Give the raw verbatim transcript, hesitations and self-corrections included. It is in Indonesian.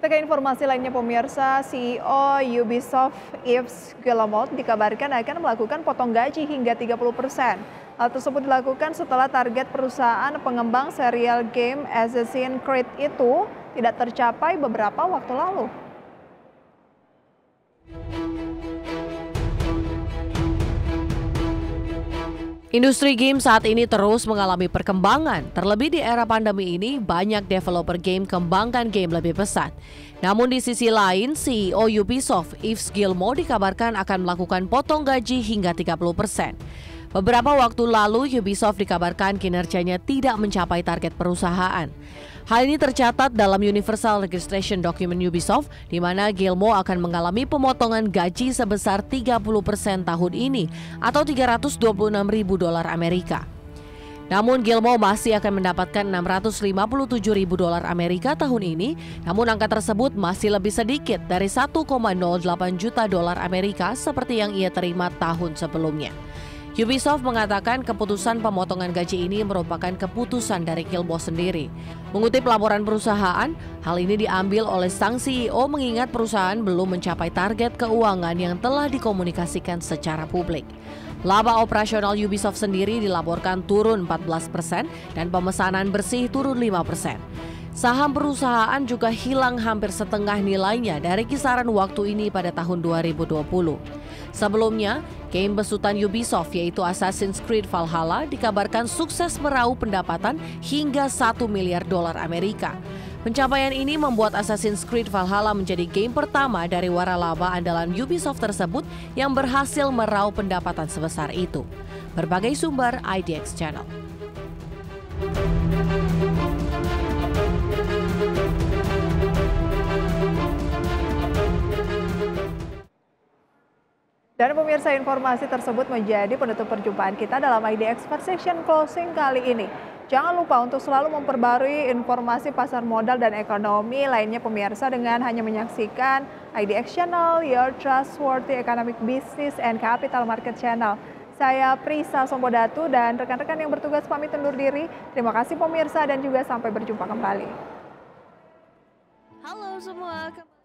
Kita ke informasi lainnya pemirsa, C E O Ubisoft Yves Guillemot dikabarkan akan melakukan potong gaji hingga tiga puluh persen. Hal tersebut dilakukan setelah target perusahaan pengembang serial game Assassin's Creed itu tidak tercapai beberapa waktu lalu. Industri game saat ini terus mengalami perkembangan. Terlebih di era pandemi ini, banyak developer game kembangkan game lebih pesat. Namun di sisi lain, C E O Ubisoft Yves Guillemot dikabarkan akan melakukan potong gaji hingga tiga puluh persen. Beberapa waktu lalu, Ubisoft dikabarkan kinerjanya tidak mencapai target perusahaan. Hal ini tercatat dalam Universal Registration Document Ubisoft, di mana Guillemot akan mengalami pemotongan gaji sebesar tiga puluh persen tahun ini, atau tiga ratus dua puluh enam ribu dolar Amerika. Namun Guillemot masih akan mendapatkan enam ratus lima puluh tujuh ribu dolar Amerika tahun ini, namun angka tersebut masih lebih sedikit dari satu koma nol delapan juta dolar Amerika seperti yang ia terima tahun sebelumnya. Ubisoft mengatakan keputusan pemotongan gaji ini merupakan keputusan dari Guillemot sendiri. Mengutip laporan perusahaan, hal ini diambil oleh sang C E O mengingat perusahaan belum mencapai target keuangan yang telah dikomunikasikan secara publik. Laba operasional Ubisoft sendiri dilaporkan turun empat belas persen dan pemesanan bersih turun lima persen. Saham perusahaan juga hilang hampir setengah nilainya dari kisaran waktu ini pada tahun dua ribu dua puluh. Sebelumnya, game besutan Ubisoft yaitu Assassin's Creed Valhalla dikabarkan sukses meraup pendapatan hingga satu miliar dolar Amerika. Pencapaian ini membuat Assassin's Creed Valhalla menjadi game pertama dari waralaba andalan Ubisoft tersebut yang berhasil meraup pendapatan sebesar itu. Berbagai sumber I D X Channel. Dan pemirsa, informasi tersebut menjadi penutup perjumpaan kita dalam I D Expert Section Closing kali ini. Jangan lupa untuk selalu memperbarui informasi pasar modal dan ekonomi lainnya pemirsa dengan hanya menyaksikan I D X Channel, Your Trustworthy Economic Business and Capital Market Channel. Saya Prisa Sombodatu dan rekan-rekan yang bertugas pamit undur diri. Terima kasih pemirsa dan juga sampai berjumpa kembali. Halo semua.